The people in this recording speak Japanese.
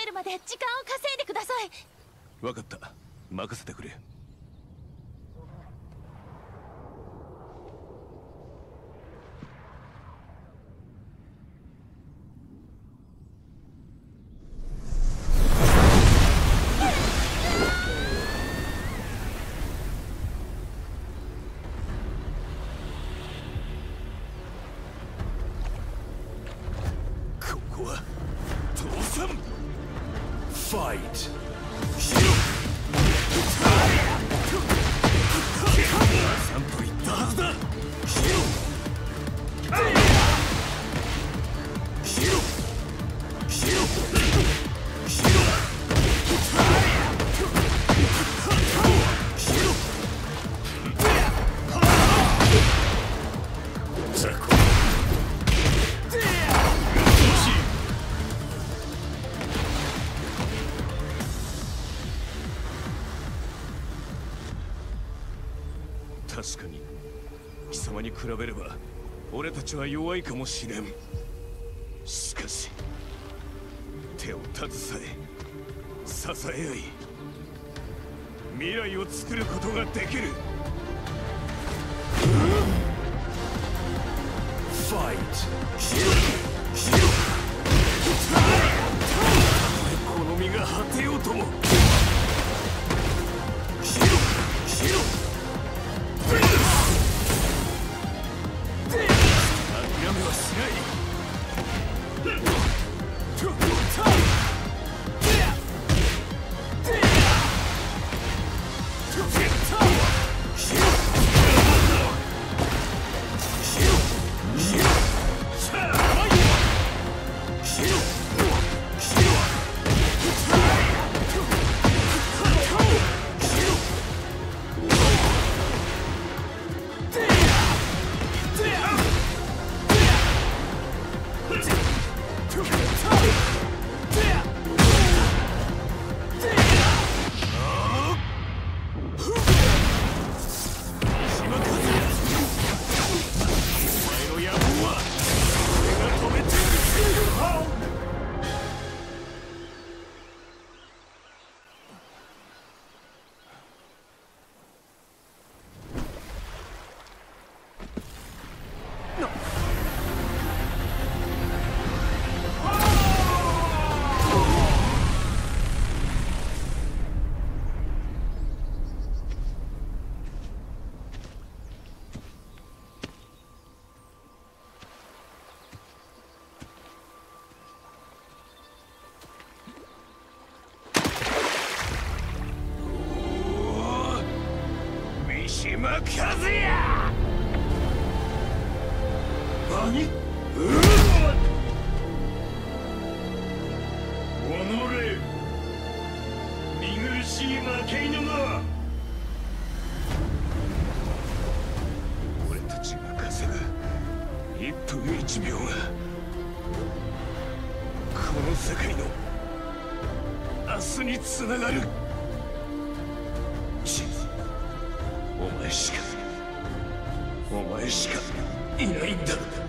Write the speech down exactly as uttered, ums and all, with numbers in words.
るまで時間を稼いでください。 分かった、任せてくれ。ここは倒産。ファイト。ちゃんと言ったはずだ。確かに貴様に比べれば俺たちは弱いかもしれん。しかし手を携え支え合い未来を作ることができる。ファイト。この身が果てようとも。島和也！何？おのれ！見苦しい負け犬が！俺たちが稼ぐ一分一秒がこの世界の明日につながる。お前しかお前しかいないんだ。